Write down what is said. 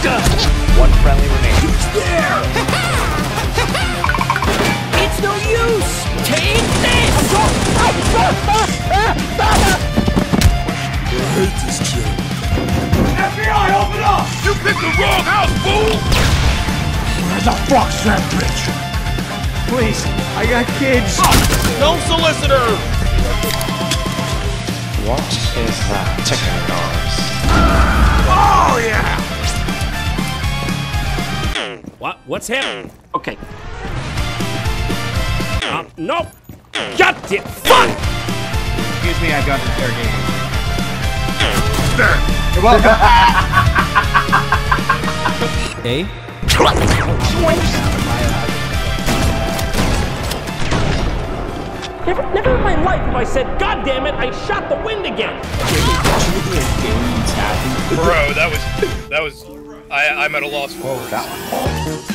One friendly remaining. He's there! It's no use! Take this! I hate this kid. FBI, open up! You picked the wrong house, fool! Where the fuck's that bitch? Please, I got kids. No solicitor! What is that ticking noise? Oh, yeah! What? What's happening? Okay. Nope. Got it! Fuck! Excuse me, I've got an interrogation. There! You're welcome. Eh? Never in my life have I said, God damn it, I shot the wind again! Bro, that was I'm at a loss for words.